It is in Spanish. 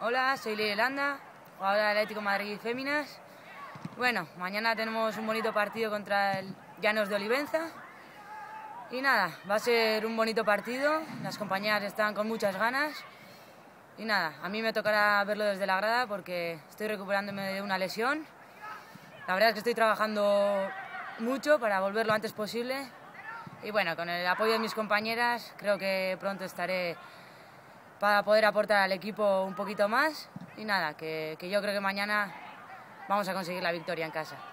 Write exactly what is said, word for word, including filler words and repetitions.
Hola, soy Leire Landa, jugadora del Atlético de Madrid Féminas. Bueno, mañana tenemos un bonito partido contra el Llanos de Olivenza. Y nada, va a ser un bonito partido, las compañeras están con muchas ganas. Y nada, a mí me tocará verlo desde la grada porque estoy recuperándome de una lesión. La verdad es que estoy trabajando mucho para volver lo antes posible. Y bueno, con el apoyo de mis compañeras creo que pronto estaré para poder aportar al equipo un poquito más. Y nada, que, que yo creo que mañana vamos a conseguir la victoria en casa.